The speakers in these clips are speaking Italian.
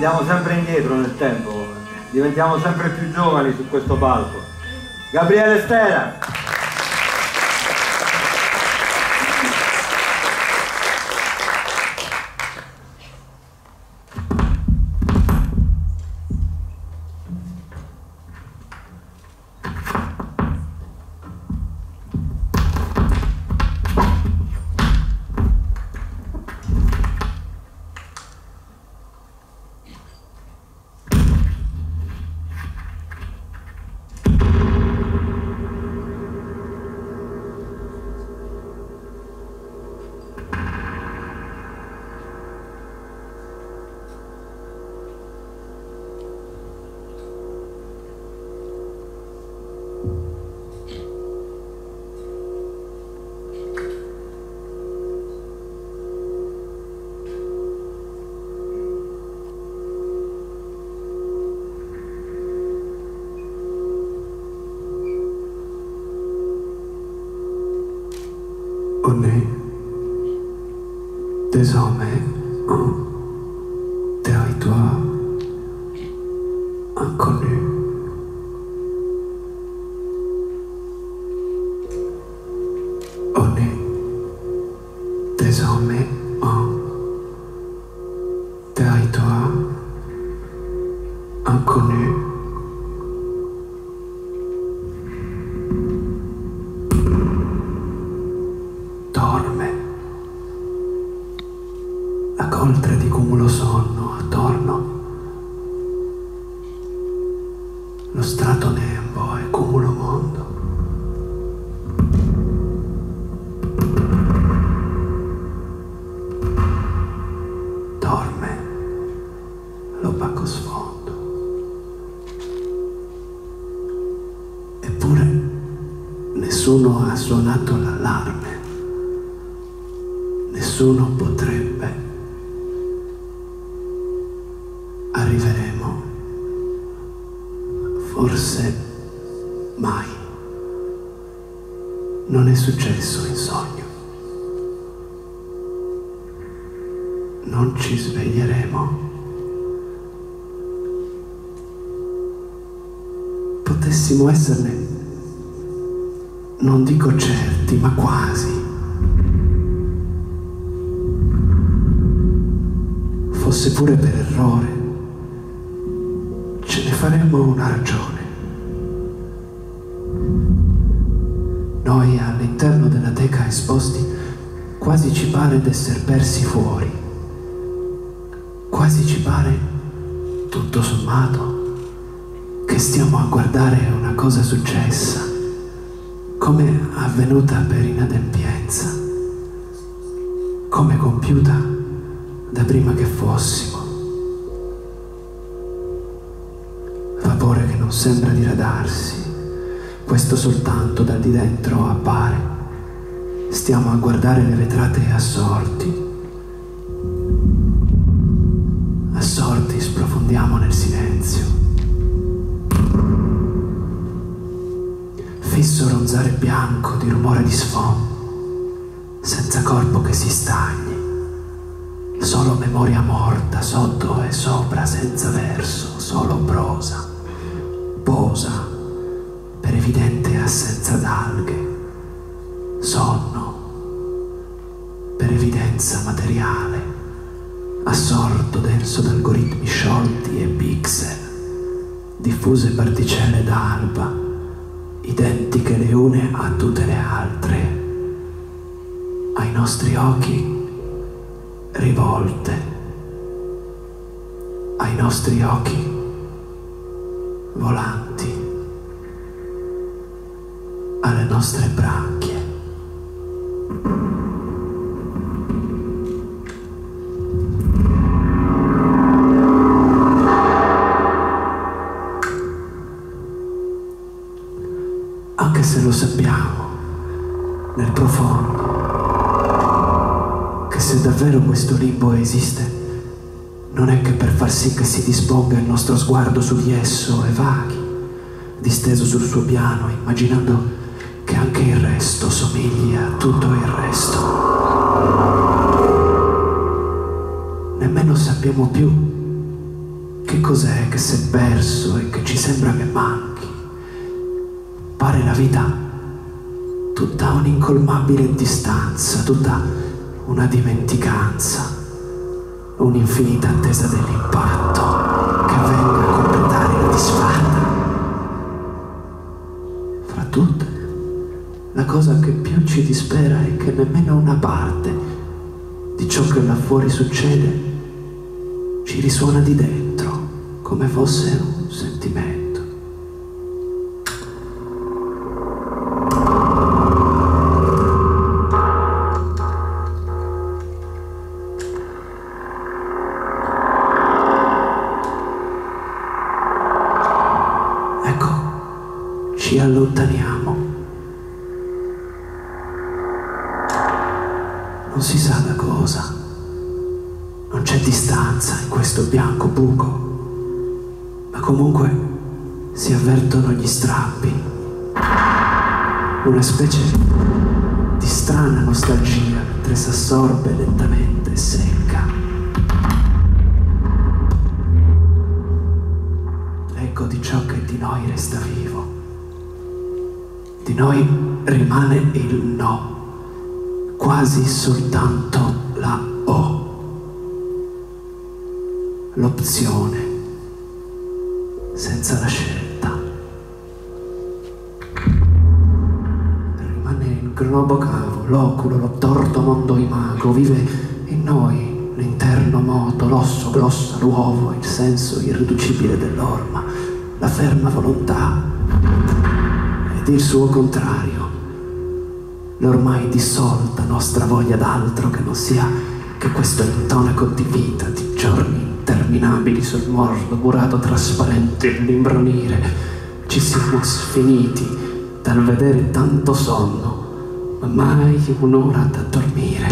andiamo sempre indietro nel tempo, diventiamo sempre più giovani su questo palco. Gabriele Stera. On est désormais un territoire inconnu. On est désormais un territoire inconnu. La coltre di cumulo sonno attorno, lo strato nembo e cumulo mondo. Dorme l'opaco sfondo. Eppure nessuno ha suonato l'allarme, nessuno potrebbe. Arriveremo, forse mai. Non è successo in sogno. Non ci sveglieremo. Potessimo esserne, non dico certi, ma quasi. Fosse pure per errore, ce ne faremo una ragione. Noi all'interno della teca esposti quasi ci pare d'esser persi fuori, quasi ci pare, tutto sommato, che stiamo a guardare una cosa successa, come avvenuta per inadempienza, come compiuta da prima che fossimo. Vapore che non sembra diradarsi, questo soltanto dal di dentro appare. Stiamo a guardare le vetrate assorti. Assorti sprofondiamo nel silenzio. Fisso ronzare bianco di rumore di sfondo, senza corpo che si stagni. Solo memoria morta sotto e sopra, senza verso, solo prosa. Posa per evidente assenza d'alghe, sonno per evidenza materiale, assorto denso d'algoritmi sciolti e pixel, diffuse particelle d'alba, identiche le une a tutte le altre, ai nostri occhi rivolte, ai nostri occhi volanti, alle nostre branchie. Anche se lo sappiamo nel profondo, che se davvero questo limbo esiste, non è che per far sì che si disponga il nostro sguardo su di esso e vaghi, disteso sul suo piano, immaginando che anche il resto somigli a tutto il resto. Nemmeno sappiamo più che cos'è che s'è perso e che ci sembra che manchi? Pare la vita tutta un'incolmabile distanza, tutta una dimenticanza, un'infinita attesa dell'impatto che venga a completare la disfatta. Fra tutte, la cosa che più ci dispera è che nemmeno una parte di ciò che là fuori succede ci risuona di dentro, come fosse un sentimento. Ecco, ci allontaniamo. Non si sa da cosa. Non c'è distanza in questo bianco buco, ma comunque si avvertono gli strappi, una specie di strana nostalgia mentre s'assorbe lentamente e secca. L'eco di ciò che di noi resta vivo. Di noi rimane il no, quasi soltanto la O. L'opzione, senza la scelta. Rimane il globo cavo, l'oculo, l'obtorto mondo imago, vive in noi l'interno moto, l'osso, l'ossa, l'uovo, il senso irriducibile dell'orma, la ferma volontà ed il suo contrario, l'ormai dissolta nostra voglia d'altro che non sia che questo intonaco di vita, di giorni interminabili sul mordo murato trasparente, l'imbronire. Ci siamo sfiniti dal vedere tanto sonno, ma mai un'ora da dormire.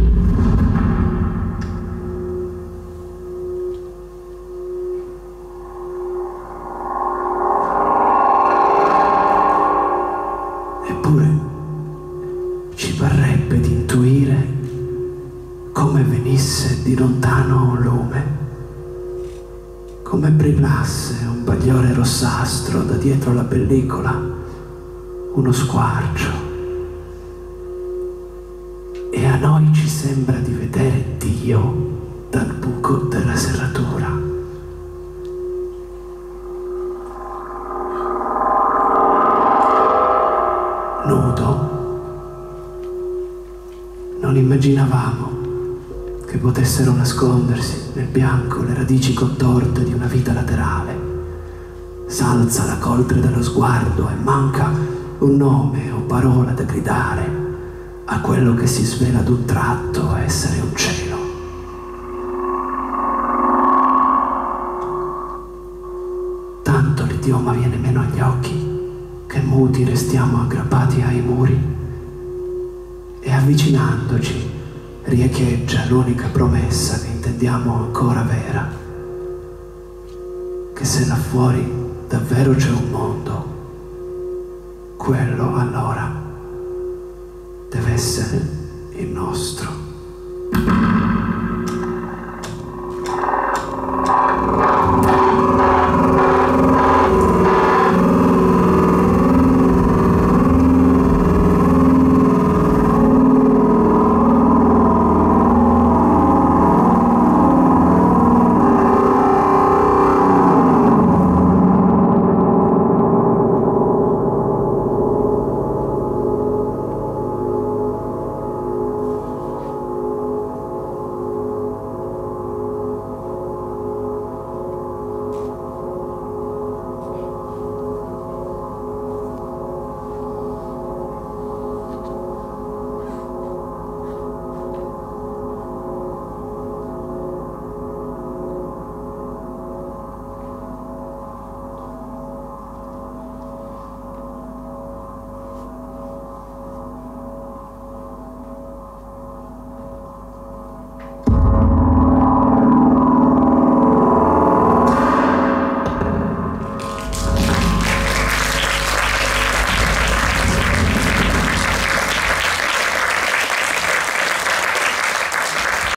Eppure ci parrebbe di intuire come venisse di lontano un lume, come brillasse un bagliore rossastro da dietro la pellicola, uno squarcio. E a noi ci sembra di vedere Dio dal buco della serratura. Nudo, non immaginavamo che potessero nascondersi nel bianco le radici contorte di una vita laterale. S'alza la coltre dello sguardo e manca un nome o parola da gridare a quello che si svela d'un tratto essere un cielo. Tanto l'idioma viene meno agli occhi che muti restiamo aggrappati ai muri e avvicinandoci riecheggia l'unica promessa che intendiamo ancora vera, che se là fuori davvero c'è un mondo, quello allora deve essere il nostro.